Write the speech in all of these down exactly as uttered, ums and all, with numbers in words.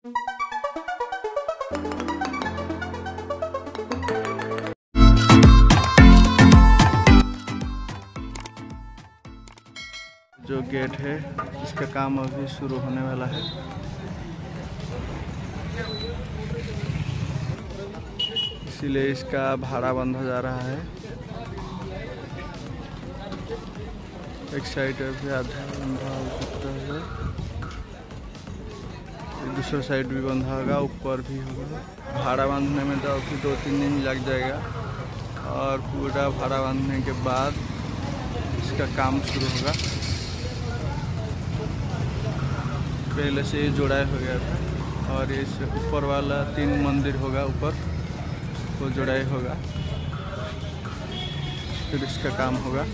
जो गेट है इसका काम अभी शुरू होने वाला है। इसीलिए इसका भाड़ा बंधा जा रहा है। एक साइड अभी आधा बंधा हो सकता है, दूसरा साइड भी बंधा होगा, ऊपर भी होगा। भाड़ा बांधने में तो अभी दो तीन दिन लग जाएगा और पूरा भाड़ा बांधने के बाद इसका काम शुरू होगा। पहले से ये जोड़ाई हो गया था और इस ऊपर वाला तीन मंदिर होगा, ऊपर वो जोड़ाई होगा, फिर इसका काम होगा।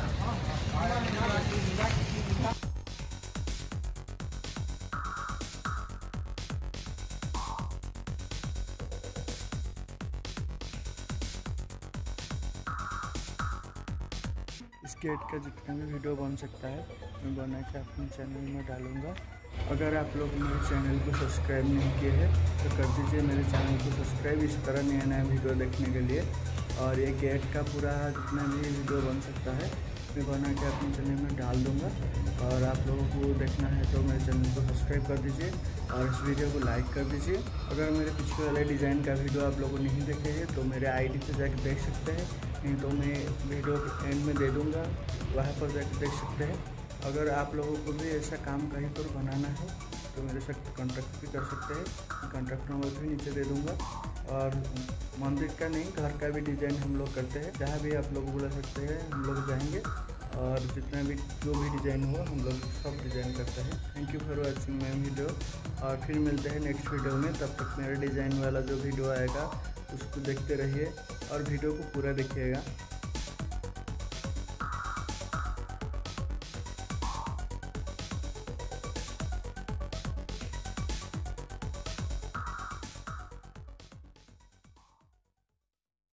इस गेट का जितना भी वीडियो बन सकता है मैं बना के अपने चैनल में डालूंगा। अगर आप लोग मेरे चैनल को सब्सक्राइब नहीं किए हैं तो कर दीजिए मेरे चैनल को सब्सक्राइब, इस तरह नया नया वीडियो देखने के लिए। और ये गेट का पूरा जितना भी वीडियो बन सकता है मैं बना के अपने चैनल में डाल दूँगा। और आप लोगों को देखना है तो मेरे चैनल को सब्सक्राइब कर दीजिए और इस वीडियो को लाइक कर दीजिए। अगर मेरे पिछले वाले डिज़ाइन का वीडियो आप लोगों नहीं देखे हैं तो मेरे आईडी पे जाकर देख सकते हैं, नहीं तो मैं वीडियो के एंड में दे दूँगा, वहाँ पर जाकर देख सकते हैं। अगर आप लोगों को भी ऐसा काम कहीं पर बनाना है तो मेरे साथ कॉन्टैक्ट भी कर सकते हैं, कॉन्टैक्ट नंबर भी नीचे दे दूँगा। और मंदिर का नहीं, घर का भी डिज़ाइन हम लोग करते हैं, जहाँ भी आप लोग बुला सकते हैं हम लोग जाएंगे और जितना भी जो भी डिज़ाइन हो हम लोग सब डिज़ाइन करते हैं। Thank you for watching my video और फिर मिलते हैं नेक्स्ट वीडियो में। तब तक मेरे डिज़ाइन वाला जो वीडियो आएगा उसको देखते रहिए और वीडियो को पूरा देखिएगा।